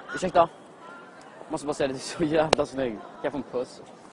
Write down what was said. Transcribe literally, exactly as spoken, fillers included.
Ursäkta. Måste bara säga det, är så jävla snygg. Kan jag få en puss?